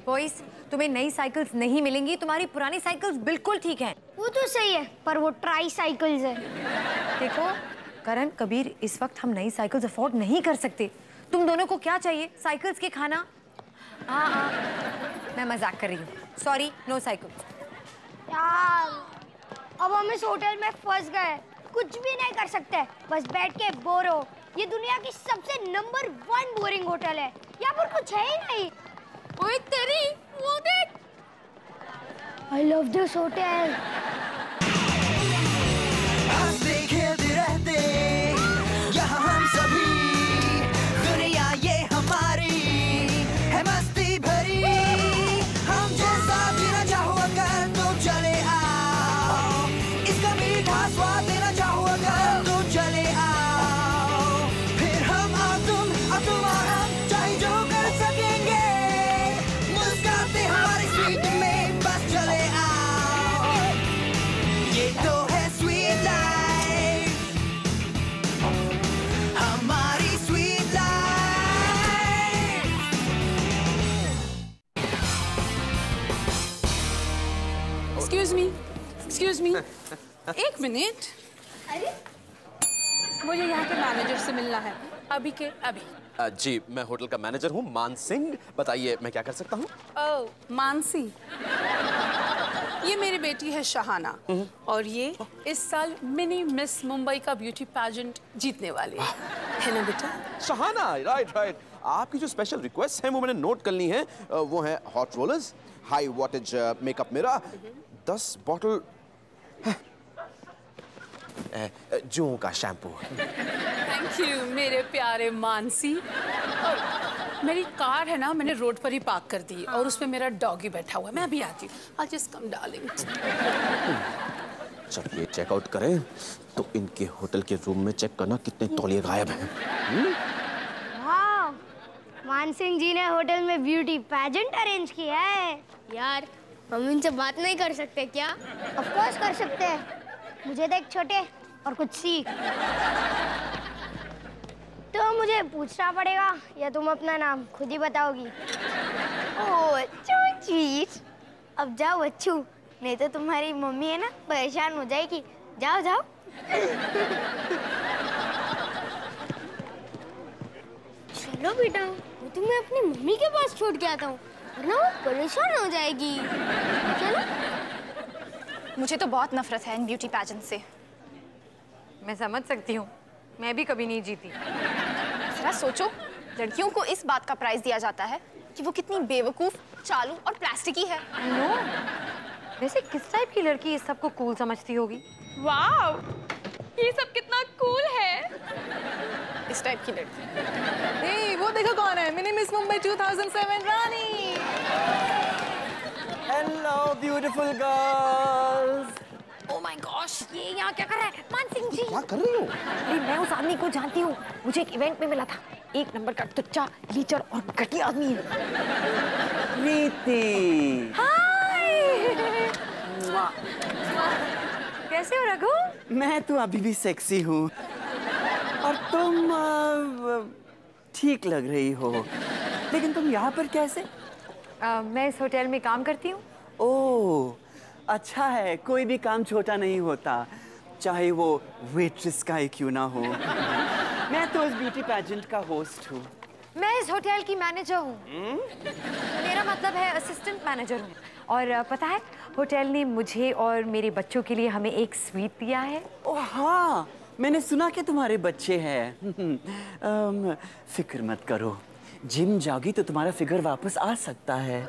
Boys, तुम्हें नई cycles नहीं मिलेंगी, तुम्हारी पुरानी साइकिल्स बिल्कुल ठीक हैं। वो तो सही है, पर वो ट्राई साइकिल्स है। देखो करण, कबीर, इस वक्त हम नई साइकिल्स अफोर्ड नहीं कर सकते। तुम दोनों को क्या चाहिए? साइकिल्स के खाना? हाँ, मैं मजाक कर रही हूँ। Sorry, no cycle. यार, अब हम इस होटल में फंस गए, कुछ भी नहीं कर सकते, बस बैठ के बोर हो। ये दुनिया की सबसे नंबर 1 बोरिंग होटल है, यहाँ पर कुछ है ही नहीं। ओए तेरी, वो देख। I love this hotel. हंसते खेलते रहते यहाँ हम सभी, दुनिया ये हमारी है मस्ती भरी। हम जैसा जीना चाहो अगर तो चले आओ, इसका मीठा स्वाद देना चाहो अगर तो चले आओ। फिर हम और तुम और हम चाहे जो कर सकेंगे, मुस्कुराते हमारी स्ट्रीट में बस चले आओ। ये तो है स्वीट लाइफ, हमारी स्वीट लाइफ। एक्सक्यूज मी, एक मिनट। अरे, मुझे यहाँ के मैनेजर से मिलना है, अभी के अभी। जी, मैं होटल का मैनेजर हूँ, मान सिंह। बताइए मैं क्या कर सकता हूँ? ओह, मानसी, ये मेरी बेटी है शहाना, और ये इस साल मिनी मिस मुंबई का ब्यूटी पैजेंट जीतने वाली है ना बेटा? शहाना, राइट। आपकी जो स्पेशल रिक्वेस्ट है वो मैंने नोट कर ली है। वो है hot rollers, high wattage makeup mirror, 10 bottle जूं का शैम्पू। थैंक यू मेरे प्यारे मानसी। और मेरी कार है ना, मैंने रोड पर ही पार्क कर दी, और उसमें मेरा डॉगी बैठा हुआ है। मैं अभी आती हूँ। I'll just come darling। जब ये चेकआउट करें तो इनके होटल के रूम में चेक करना कितने तौलिए गायब हैं। वाह, मान सिंह जी ने होटल में ब्यूटी पैजेंट अरेंज किया है। यार, हम इनसे बात नहीं कर सकते क्या? ऑफ कोर्स कर सकते हैं। मुझे देख छोटे, और कुछ सीख। तो मुझे पूछना पड़ेगा या तुम अपना नाम खुद ही बताओगी? ओह, चीज। अब जाओ अच्छू, नहीं तो तुम्हारी मम्मी है ना परेशान हो जाएगी। जाओ जाओ। चलो बेटा, मैं तुम्हें अपनी मम्मी के पास छोड़ के आता हूँ, वरना वो परेशान हो जाएगी। चलो। मुझे तो बहुत नफरत है इन ब्यूटी पैजेंट से। मैं समझ सकती हूँ, मैं भी कभी नहीं जीती। जरा सोचो, लड़कियों को इस बात का प्राइज दिया जाता है कि वो कितनी बेवकूफ, चालू और प्लास्टिकी है। नो, वैसे किस टाइप की लड़की इस सब को कूल समझती होगी? वाओ, ये सब कितना कूल है। इस टाइप की लड़की। हे, वो देखो कौन है, mini miss Mumbai 2007 Rani. Hello beautiful girls. Oh my gosh, ये यहाँ क्या कर रहा है? मान सिंह जी, क्या कर रही हो? अरे मैं उस आदमी को जानती हूँ, मुझे एक इवेंट में मिला था। 1 नंबर का टुच्चा, लीचर और घटिया आदमी है। प्रीति। हाय। कैसे हो रघु? मैं तो अभी भी सेक्सी हूँ, और तुम ठीक लग रही हो। लेकिन तुम यहाँ पर कैसे? मैं इस होटल में काम करती हूँ। ओह, अच्छा है, कोई भी काम छोटा नहीं होता, चाहे वो वेट्रेस का ही क्यों ना हो। मैं तो इस ब्यूटी पैजेंट का होस्ट हूँ। मैं इस होटल की मैनेजर हूँ। मेरा मतलब है असिस्टेंट मैनेजर हूँ। और पता है, होटल ने मुझे और मेरे बच्चों के लिए हमें एक स्वीट दिया है। ओह हाँ, मैंने सुना कि तुम्हारे बच्चे हैं। फिक्र मत करो, जिम जाओगी तो तुम्हारा फिगर वापस आ सकता है।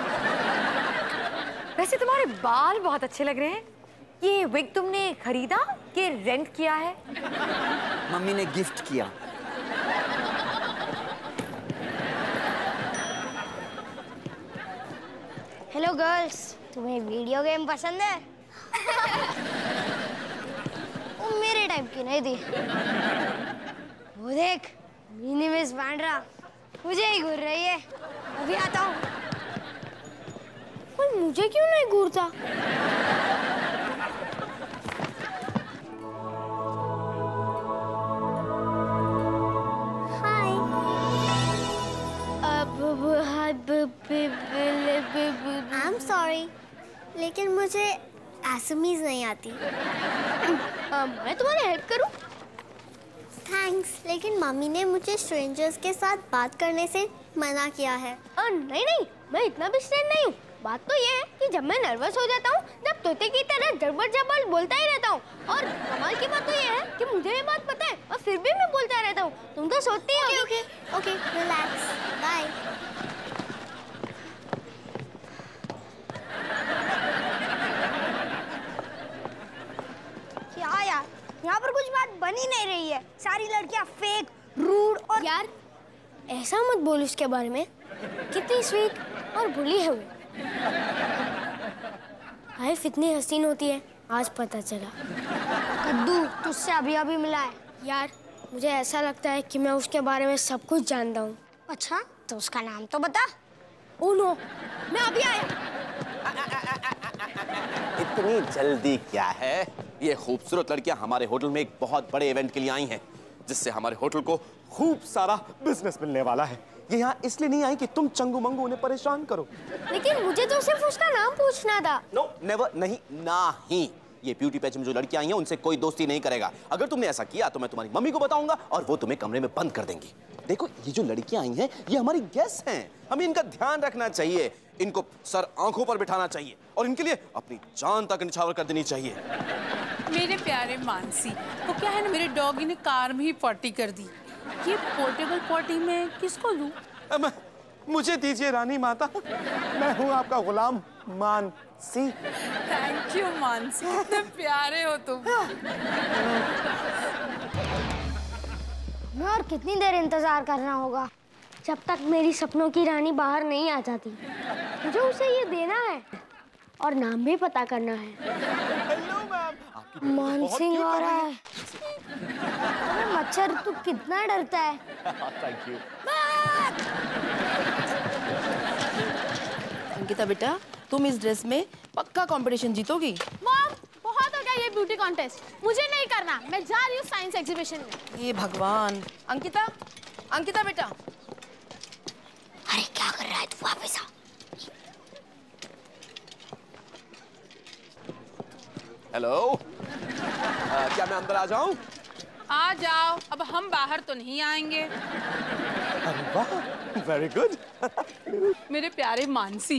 वैसे तुम्हारे बाल बहुत अच्छे लग रहे हैं। ये विग तुमने खरीदा कि रेंट किया है? मम्मी ने गिफ्ट किया। हेलो गर्ल्स, तुम्हें वीडियो गेम पसंद है? वो मेरे टाइप की नहीं थी। वो देख, मिनी मिस बांड्रा मुझे ही घूर रही है। अभी आता हूँ। पर मुझे क्यों नहीं घूरता? हाय। अब लेकिन मुझे असमीज नहीं आती। मैं तुम्हारी हेल्प करूं? थैंक्स, लेकिन मम्मी ने मुझे स्ट्रेंजर्स के साथ बात करने से मना किया है। नहीं नहीं, मैं इतना भी स्ट्रेंज नहीं हूँ। बात तो ये है कि जब मैं नर्वस हो जाता हूँ, जब तोते की तरह जड़बड़ जड़बड़ बोलता ही रहता हूँ। और कमाल की बात तो ये है कि मुझे ये बात पता है और फिर भी मैं बोलता रहता हूँ। तुम तो सोचती हो। Okay, relax, bye. क्या यार, यहाँ पर कुछ बात बन ही नहीं रही है। सारी लड़कियाँ फेक, रूड और यार ऐसा मत बोल उसके बारे में। कितनी स्वीट और भोली है वो। लाइफ इतनी हसीन होती है, आज पता चला। कद्दू तुझसे अभी अभी मिला है। यार मुझे ऐसा लगता है कि मैं उसके बारे में सब कुछ जानता हूँ। अच्छा, तो उसका नाम तो बता। ओह नो, मैं अभी आया। इतनी जल्दी क्या है? ये खूबसूरत लड़कियां हमारे होटल में एक बहुत बड़े इवेंट के लिए आई हैं, जिससे हमारे होटल को खूब सारा बिजनेस मिलने वाला है। ये यहाँ इसलिए नहीं आई कि तुम चंगू मंगू उन्हें परेशान करो। लेकिन मुझे तो सिर्फ उसका नाम पूछना था। नो, नेवर, नहीं, ना ही। ये ब्यूटी पैच में जो लड़कियां आई हैं उनसे कोई दोस्ती नहीं करेगा। अगर तुमने ऐसा किया तो मैं तुम्हारी मम्मी को बताऊंगा और वो तुम्हें कमरे में बंद कर देंगी। देखो, ये जो लड़कियां आई हैं ये हमारी गेस्ट हैं, हमें इनका ध्यान रखना चाहिए, इनको सर आंखों पर बिठाना चाहिए और इनके लिए अपनी जान तक निछावर कर देनी चाहिए। मेरे प्यारे मानसी, वो क्या है ना, मेरे डॉगी ने कार में ही पॉटी कर दी। ये पोर्टेबल पॉटी में किसको दूं? मुझे दीजिए रानी माता, मैं हूँ आपका गुलाम मानसी। थैंक यू मानसी, इतने प्यारे हो तुम। मैं और कितनी देर इंतजार करना होगा जब तक मेरी सपनों की रानी बाहर नहीं आ जाती। मुझे उसे ये देना है और नाम भी पता करना है। मानसिंह आ रहा है। अरे मच्छर, तू कितना डरता है। Thank you. अंकिता बेटा, तुम इस ड्रेस में पक्का कंपटीशन जीतोगी। मॉम, बहुत हो गया ये ब्यूटी कॉन्टेस्ट, मुझे नहीं करना। मैं जा रही हूँ साइंस एग्जीबिशन में। ये भगवान। अंकिता, अंकिता बेटा। अरे क्या कर रहा है तू? वापस आ। हेलो, क्या मैं अंदर आ जाऊं? आ जाओ, अब हम बाहर तो नहीं आएंगे। अरे वाह, वेरी गुड। मेरे प्यारे मानसी,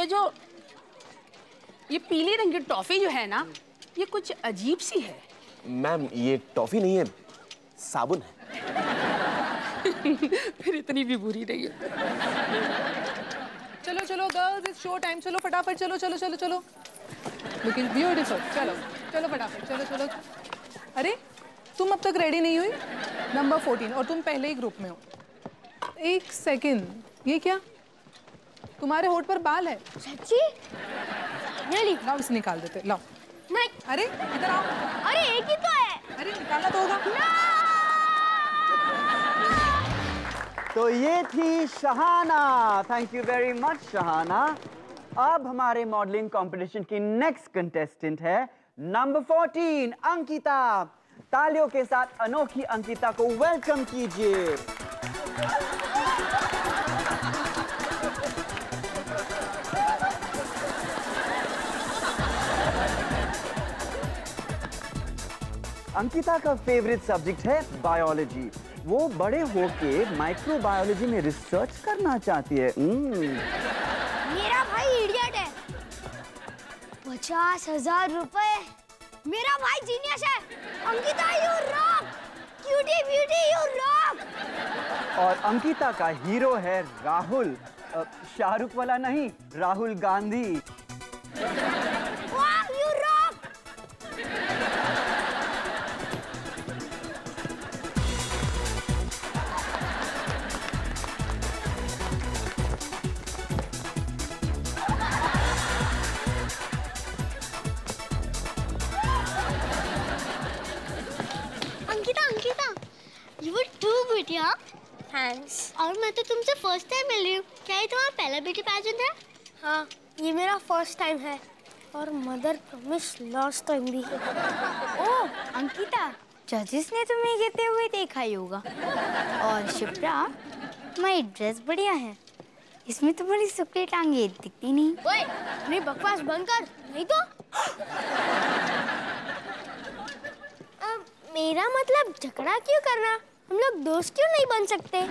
ये पीले रंग की टॉफी जो है ना, ये कुछ अजीब सी है। मैम, ये टॉफी नहीं है, साबुन है। फिर इतनी भी बुरी नहीं है। चलो चलो गर्ल्स, इट्स शो टाइम। चलो फटाफट, चलो चलो चलो चलो। Looking beautiful. चलो चलो फटाफट, चलो चलो। अरे तुम अब तक रेडी नहीं हुई? नंबर 14, और तुम पहले ही ग्रुप में हो। एक सेकंड, ये क्या? तुम्हारे होठ पर बाल है? सच्ची? नहीं, लाओ इसे निकाल देते, लाओ। नहीं। अरे इधर आओ। अरे एक ही तो है। अरे निकालना तो होगा। तो ये थी Shahana. Thank you very much Shahana. अब हमारे मॉडलिंग कंपटीशन की नेक्स्ट कंटेस्टेंट है नंबर 14 अंकिता। तालियों के साथ अनोखी अंकिता को वेलकम कीजिए। अंकिता का फेवरेट सब्जेक्ट है बायोलॉजी। वो बड़े होके माइक्रोबायोलॉजी में रिसर्च करना चाहती है। मेरा भाई इडियट है। 50,000 रुपए। मेरा भाई जीनियस है। Ankita you rock. Cutie beauty you rock. और अंकिता का हीरो है राहुल। शाहरुख वाला नहीं, राहुल गांधी। वाह यू रॉक। थैंक्स। और मैं तो तुमसे फर्स्ट टाइम मिल रही हूँ। क्या ये तुम्हारा पहला ब्यूटी पैजेंट है? हाँ, ये मेरा फर्स्ट टाइम है और मदर प्रॉमिस लास्ट टाइम भी है। ओह अंकिता, जजेस ने तुम्हें गिरते हुए देखा ही होगा। और शिप्रा, तुम्हारी ड्रेस बढ़िया है, इसमें तुम्हारी सुकड़ी टांगे दिखती नहीं। ओए, अपनी बकवास बंद कर। नहीं तो मेरा मतलब झगड़ा क्यों करना? हम लोग दोस्त क्यों नहीं बन सकते?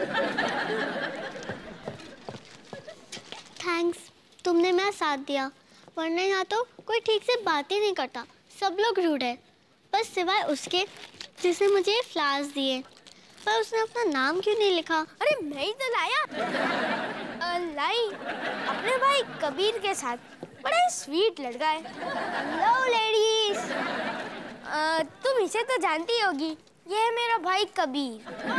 थैंक्स, तुमने मेरा साथ दिया, वरना यहाँ तो कोई ठीक से बात ही नहीं करता, सब लोग रूड है, बस सिवाय उसके जिसने मुझे ये फ्लावर्स दिए। पर उसने अपना नाम क्यों नहीं लिखा? अरे मैं ही तो लाया। लाई अपने भाई कबीर के साथ, बड़ा स्वीट लड़का है। हेलो लेडीज, तुम इसे तो जानती होगी, ये है मेरा भाई कबीर।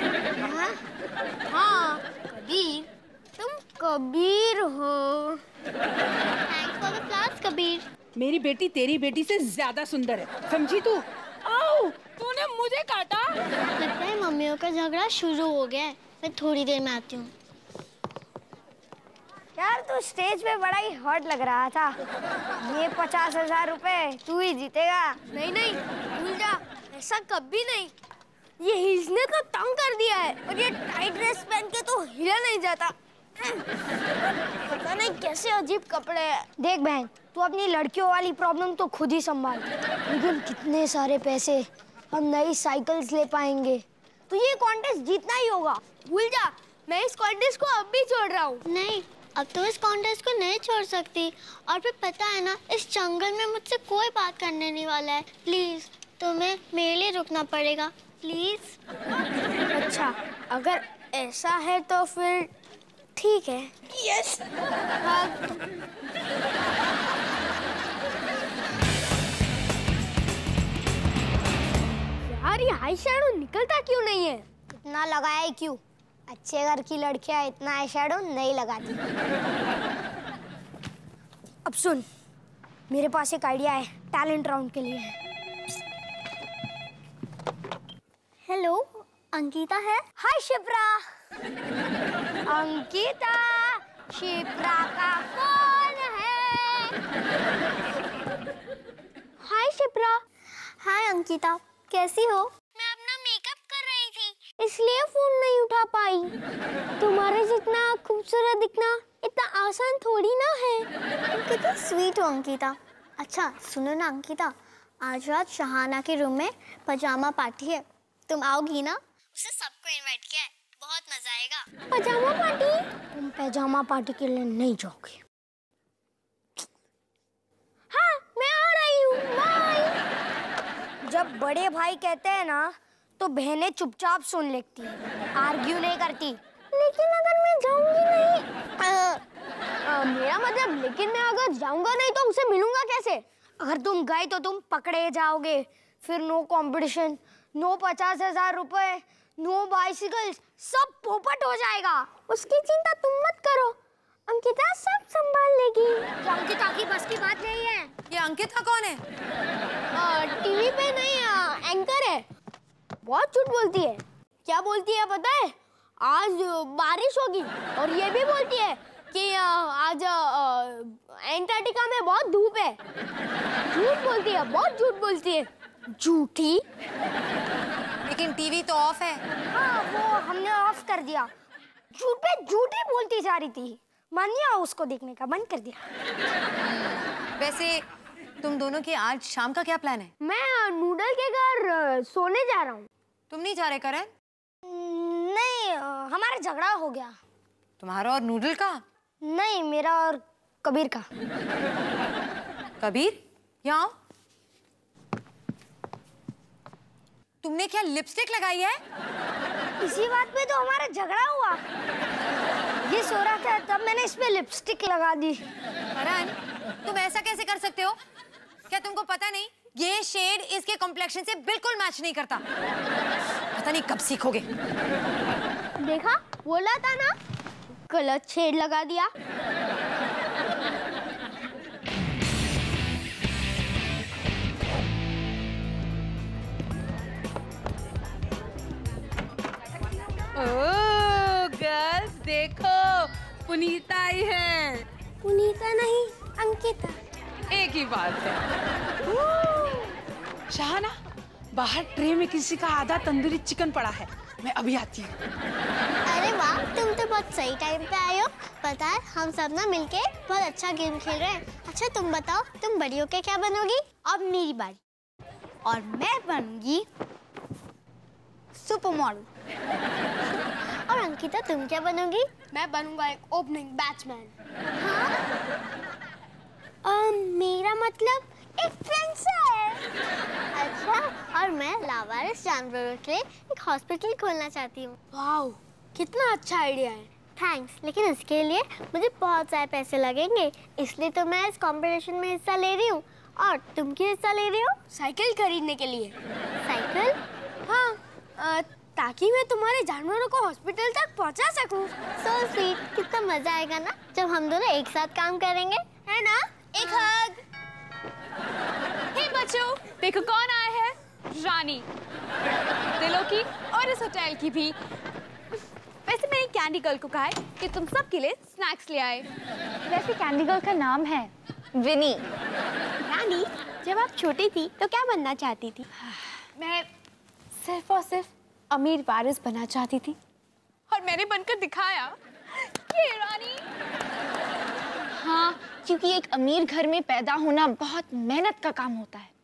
हाँ कबीर, तुम कबीर हो। Thanks for the flowers Kabir. मेरी बेटी तेरी बेटी से ज्यादा सुंदर है, समझी तू? आओ, तूने मुझे काटा। लगता है मम्मियों का झगड़ा शुरू हो गया है, मैं थोड़ी देर में आती हूँ। यार तू स्टेज पे बड़ा ही हॉट लग रहा था। ये 50,000 रुपए तू ही जीतेगा। नहीं नहीं, भूल जा, ऐसा कभी नहीं। ये हिलने को तंग कर दिया है, और ये टाइट ड्रेस पहन के तो हिला नहीं जाता। पता नहीं कैसे अजीब कपड़े हैं। देख बहन, तू अपनी लड़कियों वाली प्रॉब्लम तो खुद ही संभाल, लेकिन कितने सारे पैसे हम नई साइकिल्स ले पाएंगे, तो ये कॉन्टेस्ट जीतना ही होगा। भूल जा, मैं इस कॉन्टेस्ट को अब भी छोड़ रहा हूँ। नहीं, अब तो इस कॉन्टेस्ट को नहीं छोड़ सकती। और फिर पता है ना, इस जंगल में मुझसे कोई बात करने नहीं वाला है। प्लीज तुम्हें मेरे लिए रुकना पड़ेगा, प्लीज। अच्छा, अगर ऐसा है तो फिर ठीक है। यस। यार ये आई शैडो निकलता क्यों नहीं है? इतना लगाया क्यों? अच्छे घर की लड़कियां इतना आई शैडो नहीं लगाती। अब सुन, मेरे पास एक आइडिया है टैलेंट राउंड के लिए। हेलो, अंकिता है? हाय शिप्रा। अंकिता, शिप्रा का कौन है? हाय शिप्रा। हाय अंकिता, कैसी हो? मैं अपना मेकअप कर रही थी, इसलिए फोन नहीं उठा पाई। तुम्हारे जितना खूबसूरत दिखना इतना आसान थोड़ी ना है। तुम कितनी स्वीट हो अंकिता। अच्छा सुनो ना अंकिता, आज रात शहाना के रूम में पजामा पार्टी है, तुम आओगी ना? उसे सबको इनवाइट किया है, बहुत मजा आएगा। पजामा पार्टी? तुम पजामा पार्टी के लिए नहीं जाओगे। हाँ मैं आ रही हूँ, बाय। जब बड़े भाई कहते हैं ना, तो बहनें चुपचाप सुन लेती हैं, आर्ग्यू नहीं करती। लेकिन अगर मैं जाऊंगी नहीं? मेरा मतलब, लेकिन मैं अगर जाऊंगा नहीं तो उसे मिलूंगा कैसे? अगर तुम गए तो तुम पकड़े जाओगे, फिर नो कंपटीशन, नो 50,000 रुपए, नो बाइसिकल्स, सब पोपट हो जाएगा। उसकी चिंता तुम मत करो, अंकिता सब संभाल लेगी। अंकिता की बस की बात नहीं है। ये अंकिता कौन है? टीवी पे नहीं, एंकर है। बहुत झूठ बोलती है। क्या बोलती है पता है? आज बारिश होगी, और ये भी बोलती है कि आज एंटार्क्टिका में बहुत धूप है। झूठ बोलती है, बहुत झूठ बोलती है, झूठी। लेकिन टीवी तो ऑफ है। हाँ वो हमने ऑफ कर दिया। झूठ पे झूठी बोलती जा रही थी, मन नहीं आया उसको देखने का, बंद कर दिया। वैसे तुम दोनों के आज शाम का क्या प्लान है? मैं नूडल के घर सोने जा रहा हूँ। तुम नहीं जा रहे करण? नहीं, हमारा झगड़ा हो गया। तुम्हारा और नूडल का? नहीं, मेरा और कबीर का। कबीर, यहाँ आओ। तुमने क्या लिपस्टिक लगाई है? इसी बात पे तो हमारा झगड़ा हुआ। ये सो रहा था, तब मैंने इस पे लिपस्टिक लगा दी। करण, तुम ऐसा कैसे कर सकते हो? क्या तुमको पता नहीं, ये शेड इसके कॉम्प्लेक्शन से बिल्कुल मैच नहीं करता। पता नहीं कब सीखोगे। देखा, बोला था ना, गलत शेड लगा दिया। ओह गर्ल्स देखो, पुनीता आई है। पुनीता नहीं, अंकिता। एक ही बात है। शाहाना, बाहर ट्रे में किसी का आधा तंदूरी चिकन पड़ा है, मैं अभी आती हूँ। अरे वाह, तुम तो बहुत सही टाइम पे आए हो। पता है हम सब ना मिलके बहुत अच्छा गेम खेल रहे हैं। अच्छा तुम बताओ, तुम बड़ी होके क्या बनोगी? अब मेरी बारी और मैं बनूंगी सुपर मॉडल। और अंकिता तुम क्या बनोगी? मैं बनूंगा एक ओपनिंग बैट्समैन। मेरा मतलब एक फेंसर। अच्छा, और मैं लावारिस जानवरों के लिए एक हॉस्पिटल खोलना चाहती हूँ। वाओ, कितना अच्छा आइडिया है। थैंक्स, लेकिन इसके लिए मुझे बहुत सारे पैसे लगेंगे, इसलिए तो मैं इस कंपटीशन में हिस्सा ले रही हूँ। और तुम क्यों हिस्सा ले रही हो? साइकिल खरीदने के लिए। साइकिल? हाँ, ताकि मैं तुम्हारे जानवरों को हॉस्पिटल तक पहुंचा सकूं। So sweet, कितना मजा आएगा ना जब हम दोनों एक साथ काम करेंगे, है ना? एक हग। हे बच्चों, देखो कौन आए हैं। रानी, दिलों की और इस होटल की भी। वैसे मैंने कैंडी गर्ल को कहा है कि तुम सब के लिए स्नैक्स ले आए। वैसे कैंडी गर्ल का नाम है विनी। रानी, जब आप छोटी थी तो क्या बनना चाहती थी? मैं सिर्फ और सिर्फ अमीर वारिस बनना चाहती थी और मैंने बनकर दिखाया। ये रानी। हाँ, क्योंकि एक अमीर घर में पैदा होना बहुत मेहनत का काम होता है।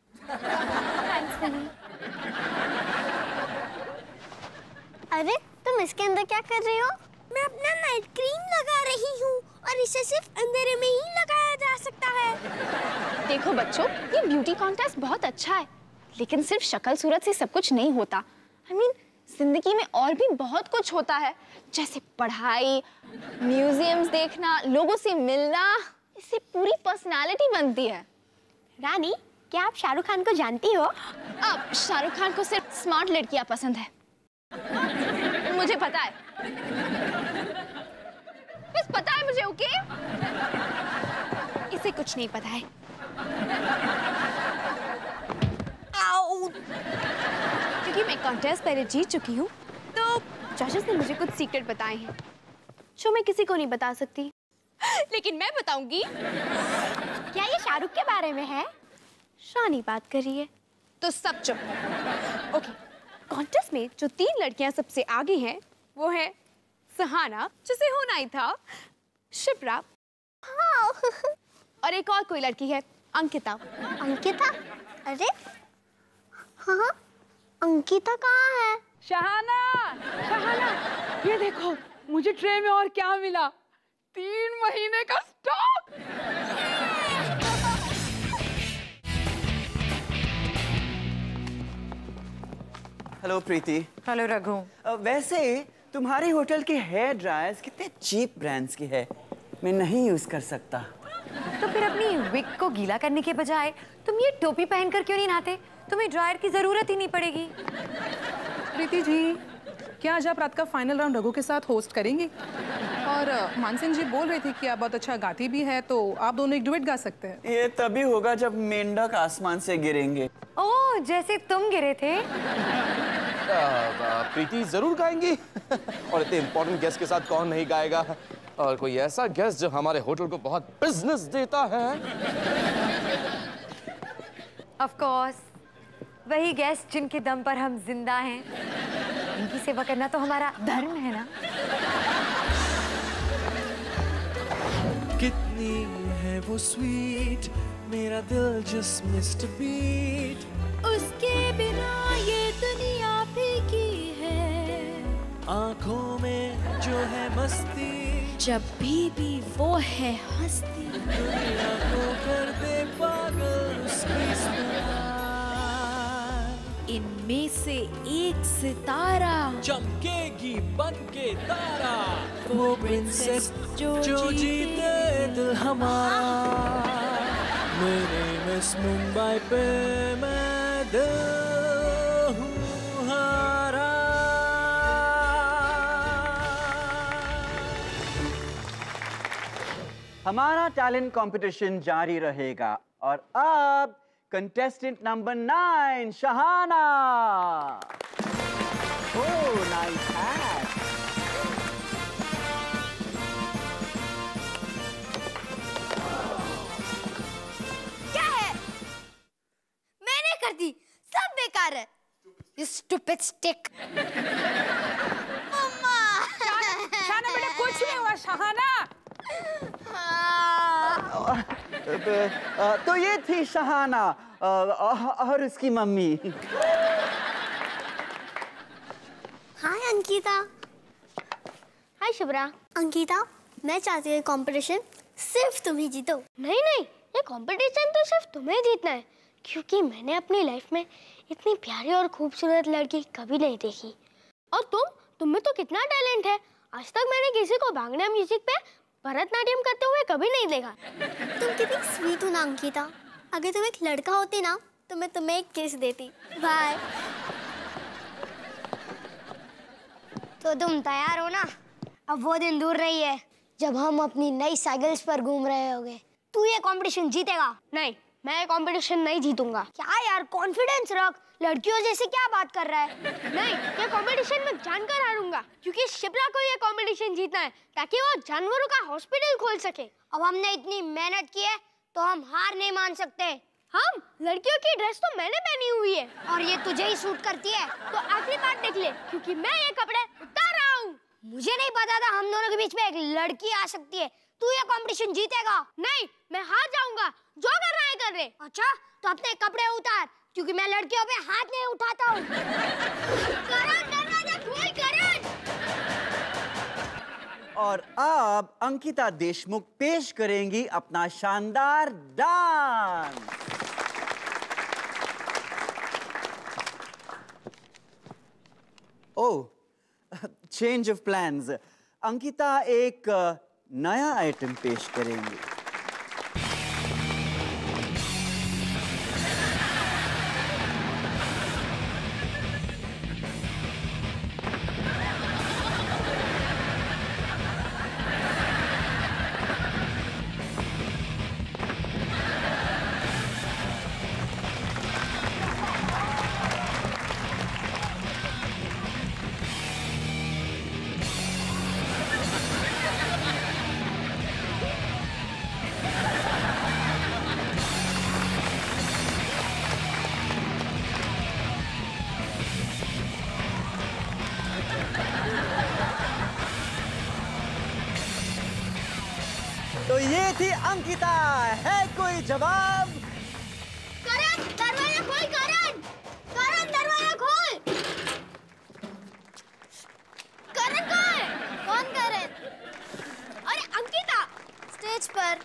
अरे तुम इसके अंदर क्या कर रही हो? मैं अपना नाइट क्रीम लगा रही हूँ और इसे सिर्फ अंधेरे में ही लगाया जा सकता है। देखो बच्चों, ये ब्यूटी कॉन्टेस्ट बहुत अच्छा है, लेकिन सिर्फ शक्ल सूरत से सब कुछ नहीं होता। I mean, जिंदगी में और भी बहुत कुछ होता है, जैसे पढ़ाई, म्यूजियम्स देखना, लोगों से मिलना। इससे पूरी पर्सनालिटी बनती है। रानी, क्या आप शाहरुख खान को जानती हो? अब शाहरुख खान को सिर्फ स्मार्ट लड़कियां पसंद है। मुझे पता है, बस पता है मुझे। ओके, इसे कुछ नहीं पता है। क्योंकि मैं कॉन्टेस्ट पहले जीत चुकी हूँ, तो जजेस ने मुझे कुछ सीक्रेट बताए हैं जो मैं किसी को नहीं बता सकती, लेकिन मैं बताऊंगी। क्या ये शाहरुख के बारे में है? रानी बात कर रही है तो सब चुप। ओके, कॉन्टेस्ट में जो 3 लड़कियां सबसे आगे हैं वो है सहाना, जिसे होना ही था, शिप्रा, और एक और कोई लड़की है, अंकिता। अंकिता? अरे हाँ, अंकिता कहाँ है? शहाना, शहाना, ये देखो मुझे ट्रे में और क्या मिला। 3 महीने का stock. Hello Preeti. Hello Raghu. वैसे तुम्हारे होटल के हेयर ड्रायर्स कितने चीप ब्रांड्स के हैं, मैं नहीं यूज कर सकता। तो फिर अपनी विग को गीला करने के बजाय तुम ये टोपी पहनकर क्यों नहीं नहाते? तुम्हें ड्रायर की जरूरत ही नहीं पड़ेगी। प्रीति जी, क्या आज आप रात का फाइनल राउंड रघु के साथ होस्ट करेंगी? और मानसिंह जी बोल रहे थे कि आप बहुत अच्छा गाती भी है, तो आप दोनों एक डुएट गा सकते हैं। ये तभी होगा जब मेंढक आसमान से गिरेंगे। ओह, जैसे तुम गिरे थे। प्रीति जरूर गाएंगी। और इतने इंपॉर्टेंट गेस्ट के साथ कौन नहीं गाएगा? और कोई ऐसा गेस्ट जो हमारे होटल को बहुत बिजनेस देता है। ऑफ कोर्स, वही गेस्ट जिनके दम पर हम जिंदा हैं। इनकी सेवा करना तो हमारा धर्म है ना। कितनी है वो स्वीट, मेरा दिल जस्ट मिस्ड बीट। उसके बिना ये दुनिया फीकी है, आंखों में जो है मस्ती, जब भी वो है हंसती, दुनिया को कर दे पागल उसकी स्माइल। इनमें से एक सितारा चमकेगी बन के तारा, वो प्रिंसेस जो जीते दिल हमारा। मेरे मिस मुंबई पे मैं दिल हूँ हारा। हमारा टैलेंट कंपटीशन जारी रहेगा और अब contestant number 9 Shahana. Oh, nice hat. क्या है? मैंने कर दी, सब बेकार है। लिपस्टिक। शाहाना बेटा कुछ नहीं हुआ शाहाना। तो ये थी शहाना और उसकी मम्मी। हाय अंकिता। हाय शुभ्रा। अंकिता, मैं चाहती हूँ कंपटीशन सिर्फ तुम ही जीतो। नहीं नहीं, ये कंपटीशन तो सिर्फ तुम्हें जीतना है, क्योंकि मैंने अपनी लाइफ में इतनी प्यारी और खूबसूरत लड़की कभी नहीं देखी। और तुम में तो कितना टैलेंट है। आज तक मैंने किसी को भांगड़ा म्यूजिक पे भरतनाट्यम करते हुए कभी नहीं देखा। तुम कितनी स्वीट हो ना अंकिता। अगर तुम एक लड़का होती ना तो मैं तुम्हें एक किस देती। बाय। तो तुम तैयार हो ना? अब वो दिन दूर नहीं है जब हम अपनी नई साइकिल्स पर घूम रहे होंगे। तू ये कंपटीशन जीतेगा। नहीं, मैं ये कंपटीशन नहीं जीतूंगा। क्या यार, कॉन्फिडेंस रख। लड़कियों जैसे क्या बात कर रहा है? नहीं, ये कंपटीशन में जानकर हारूंगा, क्योंकि शिप्रा को ये कंपटीशन जीतना है ताकि वो जानवरों का हॉस्पिटल खोल सके। अब हमने इतनी मेहनत की है तो हम हार नहीं मान सकते। हम लड़कियों की ड्रेस तो मैंने पहनी हुई है और ये तुझे ही सूट करती है, तो आखिरी बात देख ले, क्योंकि मैं ये कपड़े उतार रहा हूँ। मुझे नहीं पता था हम दोनों के बीच में एक लड़की आ सकती है। तू ये कंपटीशन जीतेगा। नहीं, मैं हार जाऊंगा। जो करना है कर ले। अच्छा, तो अपने कपड़े उतार, क्योंकि मैं लड़कियों पे हाथ नहीं उठाता हूँ। करण, दरवाजा खोल करण। और अब अंकिता देशमुख पेश करेंगी अपना शानदार dance. Oh, change of plans. Ankita एक नया आइटम पेश करेंगी। तो ये थी अंकिता। है कोई जवाब? करण, दरवाजा खोल करण। करण, दरवाजा खोल। करण कहाँ है? कौन करण? अरे अंकिता स्टेज पर।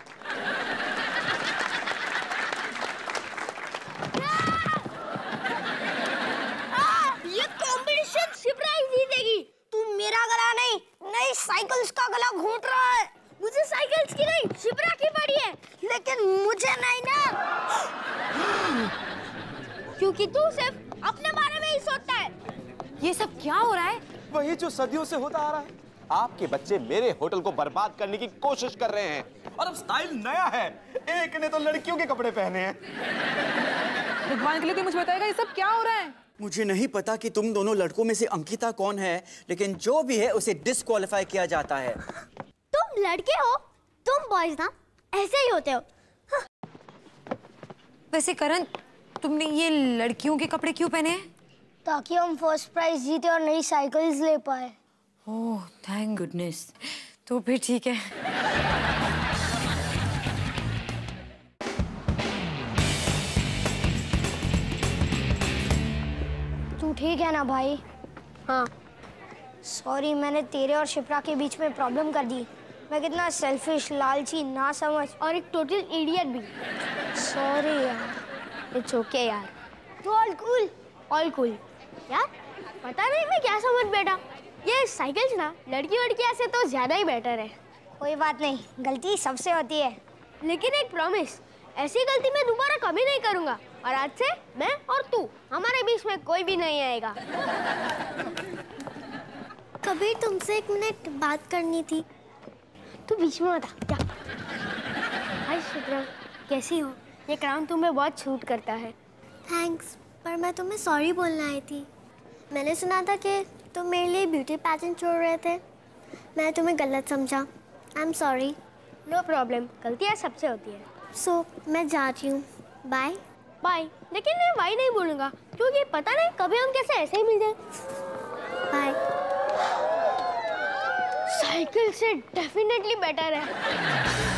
ये कंपटीशन शिप्रा ही जीतेगी। तू मेरा गला नहीं, नई साइकिल्स का गला घोंट रहा है। मुझे साइकिल्स की नहीं, शिप्रा की पड़ी है, लेकिन मुझे नहीं ना, क्योंकि तू सिर्फ अपने बारे में ही सोचता है। ये सब क्या हो रहा है? वही जो सदियों से होता आ रहा है। आपके बच्चे मेरे होटल को बर्बाद करने की कोशिश कर रहे हैं, और अब स्टाइल नया है। एक ने तो लड़कियों के कपड़े पहने हैं। भगवान के लिए कोई मुझे बताएगा ये सब क्या हो रहा है? मुझे नहीं पता कि तुम दोनों लड़कों में से अंकिता कौन है, लेकिन जो भी है उसे डिस्क्वालीफाई किया जाता है। तुम लड़के हो, तुम बॉयज ना ऐसे ही होते हो। वैसे करण, तुमने ये लड़कियों के कपड़े क्यों पहने हैं? ताकि हम फर्स्ट प्राइज जीते और नई साइकिल्स ले पाए। Oh, thank goodness. तो फिर ठीक है। तू ठीक है ना भाई? हाँ। सॉरी, मैंने तेरे और शिप्रा के बीच में प्रॉब्लम कर दी। मैं कितना सेल्फिश, लालची, नासमझ और एक टोटल इडियट भी। सॉरी यार। इट्स ओके यार। तो ऑल कूल, ऑल कूल। यार पता नहीं मैं क्या समझ बैठा, ये साइकिल्स ना लड़की वड़कियां से तो ज्यादा ही बेटर है। कोई बात नहीं, गलती सबसे होती है, लेकिन एक प्रॉमिस, ऐसी गलती मैं दोबारा कभी नहीं करूंगा। और आज से मैं और तू, हमारे बीच में कोई भी नहीं आएगा। कबीर, तुमसे एक मिनट बात करनी थी। तू बीच में बता क्या? हाय शुक्रा, कैसी हो? ये क्राउन तुम्हें बहुत सूट करता है। थैंक्स, पर मैं तुम्हें सॉरी बोलने आई थी। मैंने सुना था कि तुम मेरे लिए ब्यूटी पैजेंट छोड़ रहे थे। मैं तुम्हें गलत समझा। I am sorry. No problem, गलतियाँ सबसे होती है। सो मैं जा रही हूँ। बाय। बाय। लेकिन मैं बाय नहीं बोलूँगा, क्योंकि पता नहीं कभी हम कैसे ऐसे ही मिल जाए। बाय। साइकिल से डेफिनेटली बेटर है।